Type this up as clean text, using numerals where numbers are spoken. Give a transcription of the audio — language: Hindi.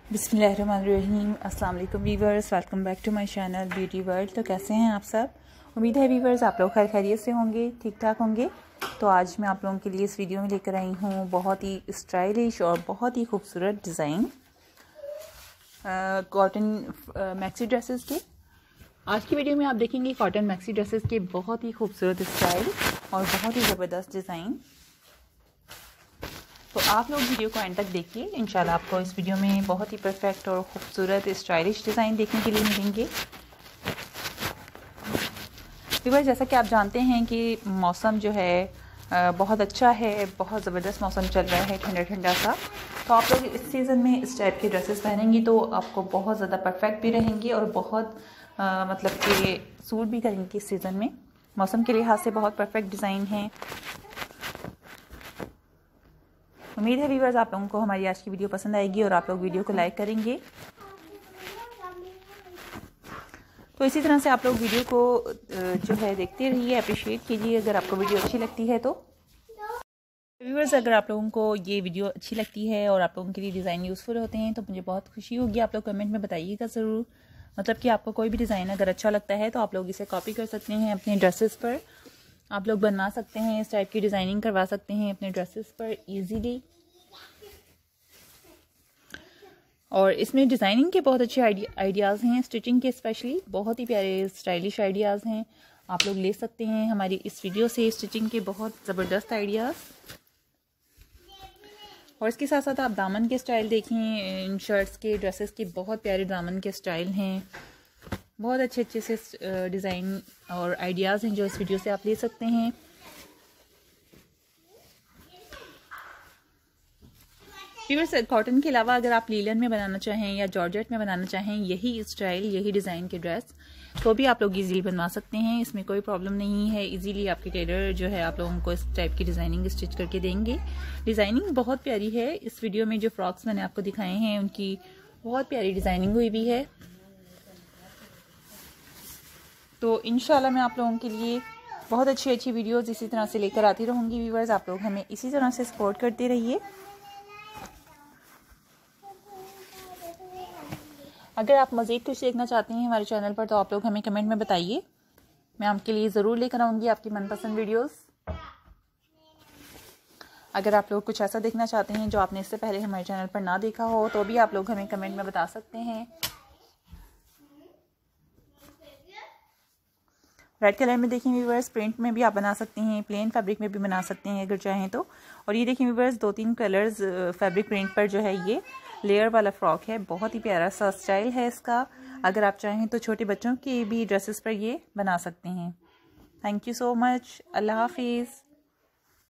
बिस्मिल्लाहिर्रहमानिर्रहीम। अस्सलाम वालेकुम viewers, welcome back to my channel beauty world. तो कैसे हैं आप सब? उम्मीद है वीवर्स आप लोग खैर खैरियत से होंगे, ठीक ठाक होंगे। तो आज मैं आप लोगों के लिए इस वीडियो में लेकर आई हूँ बहुत ही स्टाइलिश और बहुत ही खूबसूरत डिज़ाइन कॉटन मैक्सी ड्रेसेस के। आज की वीडियो में आप देखेंगे कॉटन मैक्सी ड्रेसेस के बहुत ही खूबसूरत स्टाइल और बहुत ही ज़बरदस्त डिज़ाइन। तो आप लोग वीडियो को एंड तक देखिए, इंशाल्लाह आपको इस वीडियो में बहुत ही परफेक्ट और खूबसूरत स्टाइलिश डिज़ाइन देखने के लिए मिलेंगे। व्यूअर्स, जैसा कि आप जानते हैं कि मौसम जो है बहुत अच्छा है, बहुत ज़बरदस्त मौसम चल रहा है, ठंडा ठंडा सा। तो आप लोग इस सीज़न में इस टाइप के ड्रेसेस पहनेंगी तो आपको बहुत ज़्यादा परफेक्ट भी रहेंगी और बहुत मतलब कि सूट भी करेंगी इस सीज़न में। मौसम के लिहाज से बहुत परफेक्ट डिज़ाइन है। उम्मीद है व्यूअर्स आप लोगों को हमारी आज की वीडियो पसंद आएगी और आप लोग वीडियो को लाइक करेंगे। तो इसी तरह से आप लोग वीडियो को जो है देखते रहिए, अप्रिशिएट कीजिए अगर आपको वीडियो अच्छी लगती है। तो व्यूअर्स, अगर आप लोगों को ये वीडियो अच्छी लगती है और आप लोगों के लिए डिज़ाइन यूज़फुल होते हैं तो मुझे बहुत खुशी होगी। आप लोग कमेंट में बताइएगा ज़रूर, मतलब कि आपको कोई भी डिज़ाइन अगर अच्छा लगता है तो आप लोग इसे कॉपी कर सकते हैं अपने ड्रेसेस पर। आप लोग बनवा सकते हैं, इस टाइप की डिज़ाइनिंग करवा सकते हैं अपने ड्रेसेस पर ईजीली। और इसमें डिज़ाइनिंग के बहुत अच्छे आइडियाज़ हैं, स्टिचिंग के स्पेशली बहुत ही प्यारे स्टाइलिश आइडियाज़ हैं। आप लोग ले सकते हैं हमारी इस वीडियो से स्टिचिंग के बहुत ज़बरदस्त आइडियाज़। और इसके साथ साथ आप दामन के स्टाइल देखें, इन शर्ट्स के ड्रेसेस के बहुत प्यारे दामन के स्टाइल हैं। बहुत अच्छे अच्छे से डिज़ाइन और आइडियाज़ हैं जो इस वीडियो से आप ले सकते हैं। व्यूअर्स, कॉटन के अलावा अगर आप लीलन में बनाना चाहें या जॉर्जेट में बनाना चाहें यही स्टाइल, यही डिज़ाइन के ड्रेस, तो भी आप लोग इजीली बनवा सकते हैं। इसमें कोई प्रॉब्लम नहीं है। इजीली आपके टेलर जो है आप लोगों को इस टाइप की डिज़ाइनिंग स्टिच करके देंगे। डिज़ाइनिंग बहुत प्यारी है। इस वीडियो में जो फ्रॉक्स मैंने आपको दिखाए हैं उनकी बहुत प्यारी डिज़ाइनिंग हुई भी है। तो इंशाल्लाह मैं आप लोगों के लिए बहुत अच्छी अच्छी वीडियोज़ इसी तरह से लेकर आती रहूँगी। व्यूअर्स, आप लोग हमें इसी तरह से सपोर्ट करते रहिए। अगर आप मज़ीद कुछ देखना चाहते हैं हमारे चैनल पर तो आप लोग हमें कमेंट में बताइए, मैं आपके लिए ज़रूर लेकर आऊँगी आपकी मनपसंद वीडियोस। अगर आप लोग कुछ ऐसा देखना चाहते हैं जो आपने इससे पहले हमारे चैनल पर ना देखा हो तो भी आप लोग हमें कमेंट में बता सकते हैं। रेड कलर में देखें व्यूअर्स, प्रिंट में भी आप बना सकते हैं, प्लेन फैब्रिक में भी बना सकते हैं अगर चाहें तो। और ये देखें व्यूअर्स, 2-3 कलर्स फैब्रिक प्रिंट पर जो है ये लेयर वाला फ्रॉक है। बहुत ही प्यारा सा स्टाइल है इसका। अगर आप चाहें तो छोटे बच्चों के भी ड्रेसेस पर ये बना सकते हैं। Thank you so much. अल्लाह हाफिज़।